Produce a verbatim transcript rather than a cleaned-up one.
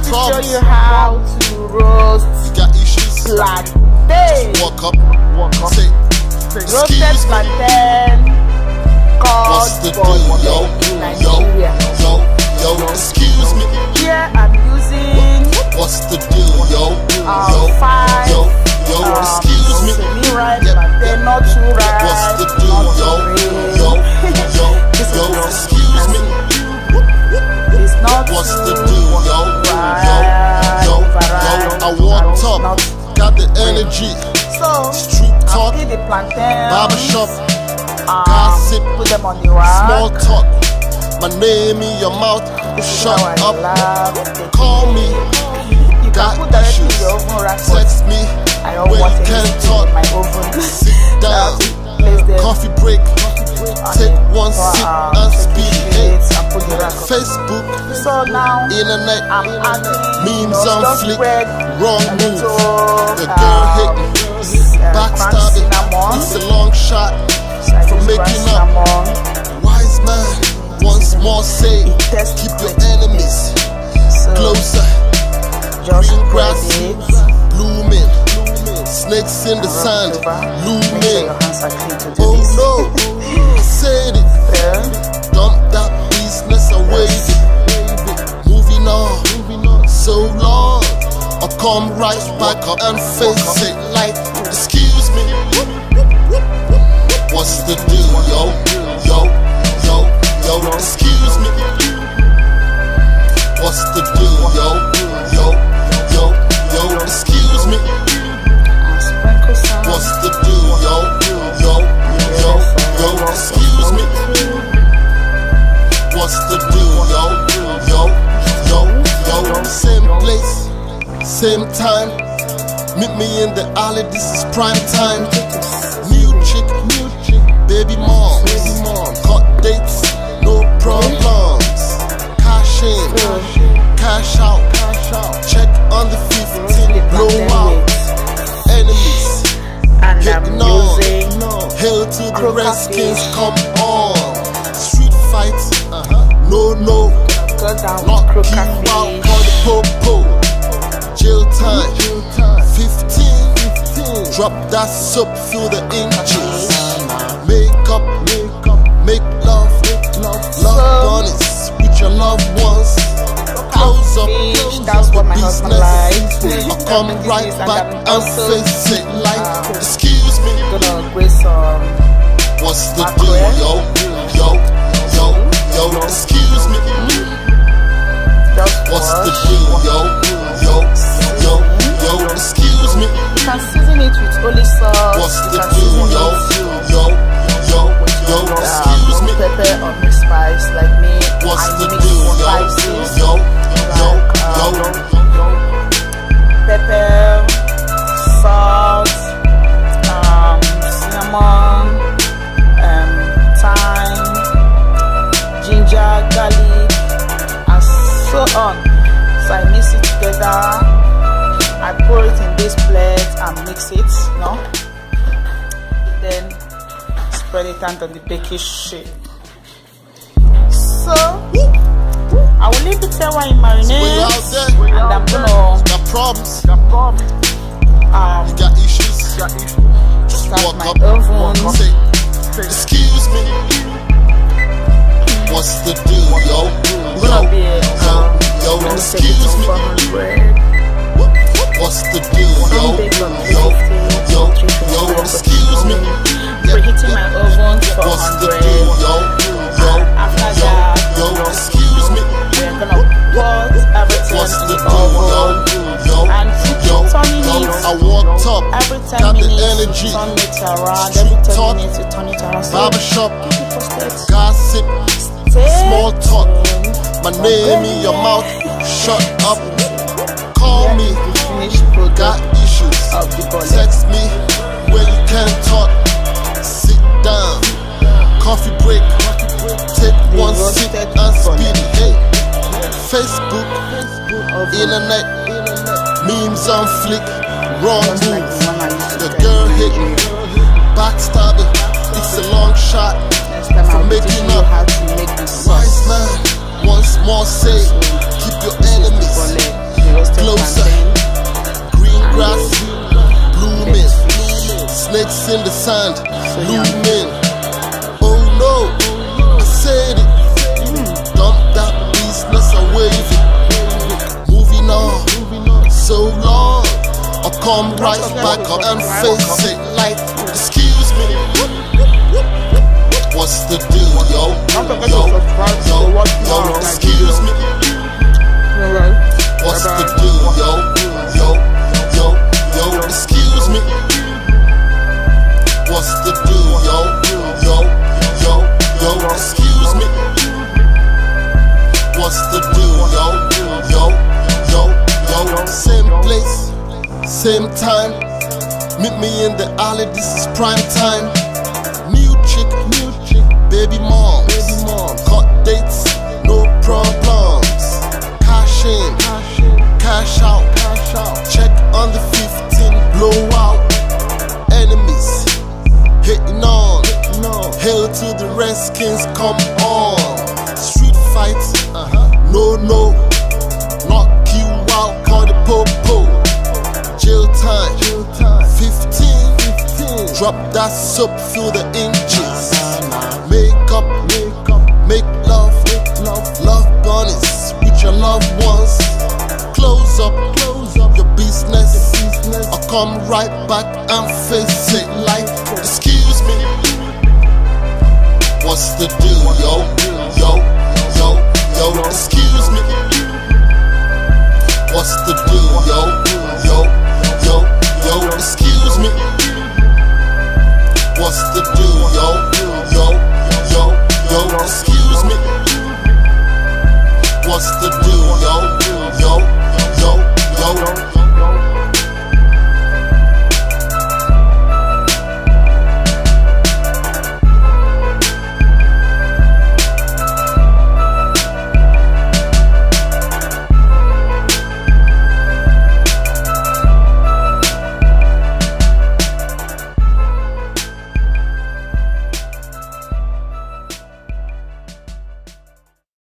to problems. show you how to roast You got issues. plantain. Walk up, walk up. Say, Roasted excuse me. plantain What's called the for deal, yo, in yo, Nigeria. yo, yo? Excuse me. Here I'm using What's the deal, yo, uh, yo, five yo, yo? um, Excuse me. semi-ripe Yep, plantain, yep. not too ripe, What's the deal, not yo, too green. yo, yo, This is yo? roast. Excuse me. It's not What's too the deal, yo, yo, yo, yo? I want top, got the energy. So, Street I'll talk, get the plantain, barbershop, um, gossip, put them on the rack. small talk. My name in your mouth, shut Now I up. love it. Call me, You got can put directly in issues. your oven rack, but Text me I don't when want you anything can't talk. in my oven. Sit down, Place them coffee break, on take the- one for, sip um, and take speed. it Hey, straight and put the rack up. Facebook, So now internet, I'm adding, you memes know, on just flick, spread wrong a move. little, The girl um, hitting, uh, backstabbing. cinnamon. It's a long shot So I from just making grind up. cinnamon. Wise man, once more say, Test keep your it. enemies So closer. just Green spread grass it. blooming, snakes in the Rub sand it over. Make sure looming. your hands are clean to do Oh this. no, I said it. Yeah. Dump that business away. Moving on, so long. I come right back up and face it like, excuse me. What's the deal, yo, yo, yo, yo? Excuse me. What's the deal, yo, yo, yo, yo? Excuse me. And sprinkle some. What's the deal, yo, yo, yo, yo? Excuse me. What's the deal, yo, yo, yo, yo? Same place, same time. Meet me in the alley, this is prime time. New chick, new chick, baby mom, baby mom. Cut dates, no problems. Cash in, cash out, cash out. Check on the fifteen, blow out. Enemies, And I'm getting on. using Hail to the Croaker Redskins, fish. come on. Street fight, no, no. go down with Knock you croaker out fish. for the popo. Jail time, fifteen. Drop that soap, feel the inches. Make up, make up, make love, love bunnies with your loved ones. Close up, Fish, that's what my husband likes. I come right And back I'm and also face it like, um, excuse me. gonna grate some What's the Mackerel. deal, yo, yo, yo, yo? Excuse me. just What's the wash. deal, yo, yo, yo, yo? Excuse me. You can season it with olive sauce. What's You the can deal, season yo, it yo, yo, yo? with Excuse um, me. pepper or mixed spice like me. What's I the mix deal, yo, spices yo, yo, like yo? um, pepper, salt, um, cinnamon, um, thyme, ginger, garlic, and so on. So I mix it together. I pour it in this plate and mix it, no? Then spread it out on the baking sheet. So I will leave it there while it marinates, We out there. and I'm gonna Got problems, um got issues. Just start walk my up, oven. say, excuse me. What's the deal, yo, I'm yo, gonna be yo, um yo? let me take it Excuse to me. four hundred. What's the deal, yo, Some bake from yo, three fifty yo, to three yo? fifty. Excuse me. Preheating my oven to four What's the hundred. deal, yo, yo, After yo, that, yo? Excuse me. we're gonna put everything What's in the the deal, yo, oven yo, and keep yo, turning yo? it. I walked up, Every ten got the minutes, energy. you turn it around. Street Every ten talk, minutes, you turn it around. So barbershop, keep it posted. gossip, Stay small talk. tuned. My name in your mouth, shut up. Call me, The finished product got issues. of the bullet. Text me when you can't talk. Sit down, coffee break. Take one sip and speed. Hey, Facebook, internet, memes on flick, wrong Just like move. the one I used to The try girl in hitting, Nigeria. backstabbing. It's a long shot Next time for I'll teach making you up. how to make the Wise sauce. man, once more say, keep your enemies Bullet. in the sand, looming. Oh no, I said it. Dump that business and wave it. Moving on, so long. I'll come right back up and face it. Like, excuse me, what's the deal, yo? Yo, yo, yo, excuse me, what's the deal, yo? Yo, yo, yo, excuse me, what's the deal, yo? Yo, yo, yo, excuse me, what's the deal, yo? Yo, yo, yo, same place, same time. Meet me in the alley, this is prime time. New chick, new chick, baby mom, baby mom. Cut dates, no problems. Cash in, cash out, cash out. Check on the fifteen, blow out. Enemies, hitting on. Hail to the Redskins, come on. Street fights, uh-huh. no, no. Knock you out, call the popo. Jail time, fifteen. Drop that soap, feel the inches. Make up, make love, love bunnies with your loved ones. Close up, your business. I'll come right back and face it. Like, excuse me, what's the deal, yo? Yo, yo, yo, excuse me, what's the deal, yo? Yo, yo, yo, excuse me, what's the deal, yo? Yo,